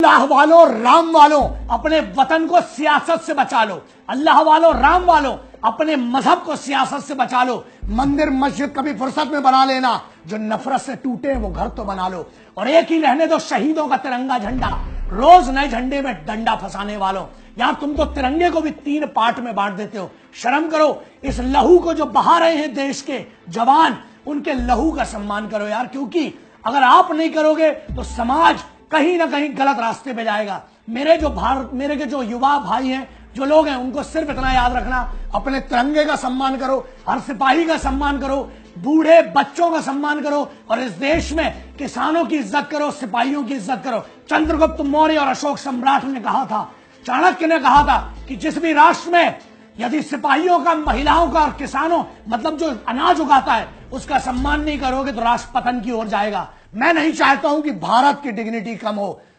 अल्लाह वालों राम वालों अपने वतन को सियासत से बचा लो। अल्लाह वालों राम वालों अपने मजहब को सियासत से बचा लो। मंदिर मस्जिद कभी फुर्सत में बना लेना, जो नफरत से टूटे वो घर तो बना लो। और एक ही रहने दो शहीदों का तिरंगा झंडा, रोज नए झंडे में डंडा फंसाने वालों। यार तुम तो तिरंगे को भी 3 पार्ट में बांट देते हो। शर्म करो। इस लहू को जो बहा रहे हैं देश के जवान, उनके लहू का सम्मान करो यार, क्योंकि अगर आप नहीं करोगे तो समाज कहीं ना कहीं गलत रास्ते पे जाएगा। मेरे जो युवा भाई हैं, जो लोग हैं, उनको सिर्फ इतना याद रखना, अपने तिरंगे का सम्मान करो, हर सिपाही का सम्मान करो, बूढ़े बच्चों का सम्मान करो, और इस देश में किसानों की इज्जत करो, सिपाहियों की इज्जत करो। चंद्रगुप्त मौर्य और अशोक सम्राट ने कहा था, चाणक्य ने कहा था कि जिस भी राष्ट्र में यदि सिपाहियों का, महिलाओं का और किसानों, मतलब जो अनाज उगाता है, उसका सम्मान नहीं करोगे तो राष्ट्र पतन की ओर जाएगा। मैं नहीं चाहता हूं कि भारत की डिग्निटी कम हो।